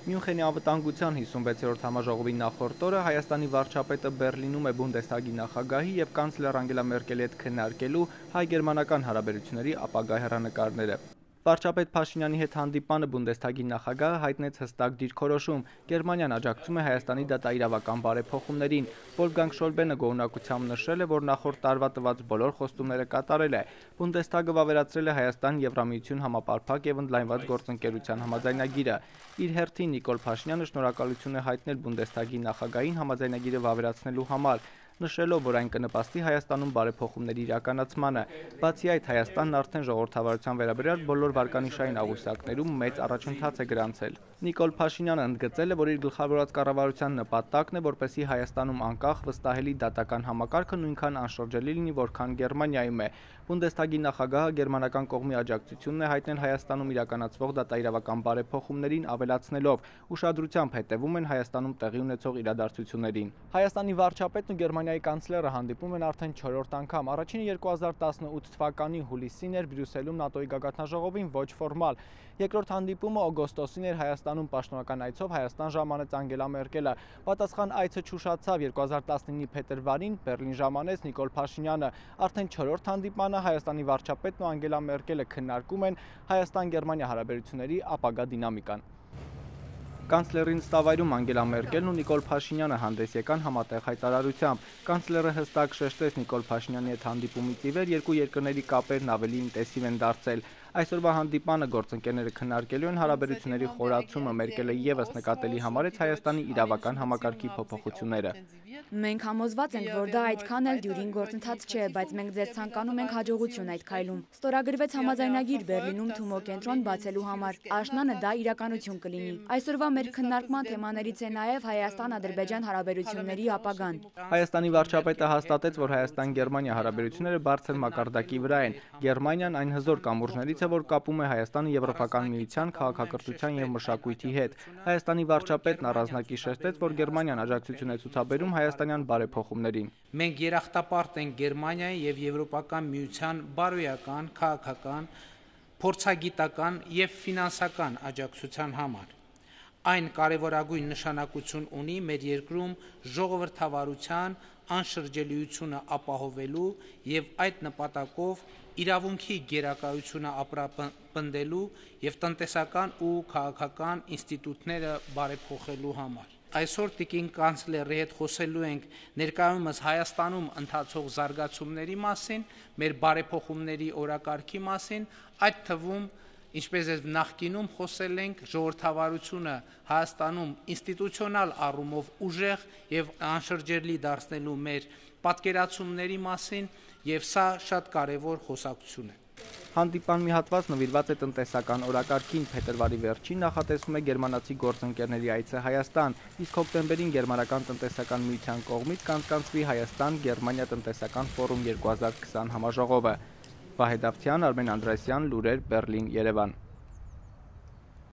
Մյունխենի անվտանգության 56-րդ համաժողովի նախորդ օրը Հայաստանի վարչապետը Բեռլինում է Բունդեսթագի նախագահի եւ կանցլեր Անգելա Մերկելի հետ քննարկելու հայ-գերմանական հարաբերությունների ապագա հեռանկարները։ Վարչապետ Փաշինյանի հետ հանդիպանը Բունդեսթագի նախագահը հայտնեց հստակ դիրքորոշում. Գերմանիան աջակցում է Հայաստանի դատաիրավական բարեփոխումներին։ Վոլֆգանգ Շոյբլեն գոհունակությամբ նշել է, որ նախորդ տարվա տված բոլոր խոստումները կատարել է։ Բունդեսթագը վավերացրել է Հայաստան-Եվրամիություն համապարփակ եւ ընդլայնված գործընկերության համաձայնագիրը։ Իր հերթին Նիկոլ Փաշինյանը շնորհակալություն է հայտնել Բունդեսթագի նախագահին համաձայնագիրը վավերացնելու համար, նշելով, որ այն կնպաստի Հայաստանում բարեփոխումների իրականացմանը։ Բացի այդ, Հայաստանն արդեն ժողովրդավարության վերաբերյալ բոլոր վարկանիշային աղյուսակներում մեծ առաջընթաց է գրանցել։ Նիկոլ Փաշինյանը ընդգծել է, որ իր գլխավորած կառավարության նպատակն է, որպեսզի Հայաստանում անկախ, վստահելի դատական համակարգը նույնքան անշրջելի լինի, որքան Գերմանիայում է։ Բունդեսթագի նախագահը գերմանական կողմի աջակցությունն է հայտնել Հայաստանում իրականացվող դատաիրավական բարեփոխումներին, ավելացնելով. ուշադրությամբ հետևում են Հայաստանում տեղի ունեցող իրադարձություններին։ Հայաստանի վարչապետն ու Գերմանիայի կանցլերը հանդիպում են արդեն 4-րդ անգամ։ Առաջինը 2018 թվականի հուլիսին էր Բրյուսելում ՆԱՏՕ-ի գագաթնաժողովին ոչ ֆորմալ։ Երկրորդ հանդիպումը օգոստոսին էր Հայաստանում պաշտոնական այցով Հայաստան ժամանեց Անգելա Մերկելը։ Պատասխան այցը չուշացավ 2019-ի փետրվարին Բեռլին ժամանեց Նիկոլ Փաշինյանը։ Արդեն 4-րդ հանդիպմանը Հայաստանի վարչապետն ու Անգելա Մերկելը քննարկում են Հայաստան-Գերմանիա հարաբերությունների ապագա դինամիկան։ Կանցլերին նստավայրում Անգելա Մերկելն ու Նիկոլ Փաշինյանը հանդես եկան համատեղ հայտարարությամբ։ Կանցլերը հստակ շեշտեց Նիկոլ Փաշինյանի հետ հանդիպումից ի վեր երկու երկրների կապերն ավելի ինտենսիվ են դարձել։ Այսօրվա հանդիպանը գործընկերները քննարկելու են հարաբերությունների խորացումը, Մերկելը ևս նկատելի համարեց Հայաստանի իրավական համակարգի փոփոխությունները։ Մենք համոզված ենք, որ դա այդքան էլ դյուրին գործընթաց չէ, բայց մենք ձեզ ցանկանում ենք հաջողություն այդ քայլում։ Ստորագրվեց համաձայնագիր Բեռլինում Թումո կենտրոն բացելու համար։ Աշնանը դա իրականություն կլինի։ Այսօրվա մեր քննարկման թեմաներից է նաև Հայաստան-Ադրբեջան հարաբերությունների ապագան։ Հայաստանի վարչապետը հաստատեց, որ Հայաստան-Գերմանիա հարաբերությունները բարձր մակարդակի վրա են։ Գերմանիան այն հզոր կամուրջներից է, որ կապում է Հայաստանը Եվրոպական միության, քաղաքակրթության եւ մշակույթի հետ։ Հայաստանի վարչապետն առանձնակի շեշտեց, որ Գերմանիան աջակցություն է ցուցաբերում հայաստանյան բարեփոխումներին։ Մենք երախտապարտ ենք Գերմանիայի եւ Եվրոպական միության բարոյական, քաղաքական, փորձագիտական եւ ֆինանսական աջակցության համար։ Այն կարևորագույն նշանակություն ունի մեր երկրում ժողովրդավարության անշրջելիությունը ապահովելու եւ այդ նպատակով իրավունքի գերակայությունը ապրապնդելու եւ տնտեսական ու քաղաքական ինստիտուտները բարեփոխելու համար։ Այսօր տիկին կանցլերի հետ խոսելու ենք ներկայումս Հայաստանում ընթացող զարգացումների մասին, մեր բարեփոխումների օրակարգի մասին, այդ թվում ինչպես նախկինում խոսել ենք ժողովրդավարությունը Հայաստանում ինստիտուցիոնալ առումով ուժեղ եւ անշրջելի դարձնելու մեր պատկերացումների մասին եւ սա շատ կարեւոր խոսակցություն է։ Հանդիպան մի հատված նվիրված է տնտեսական օրակարգին, փետրվարի վերջին նախատեսվում է գերմանացի գործընկերների այցը Հայաստան, իսկ հոկտեմբերին գերմանական տնտեսական միության կողմից կանցկացվի Հայաստան-Գերմանիա տնտեսական ֆորում 2020 համաժողովը։ Վահե Դավթյան, Արմեն Անդրեասյան, լուրեր, Բեռլին, Երևան։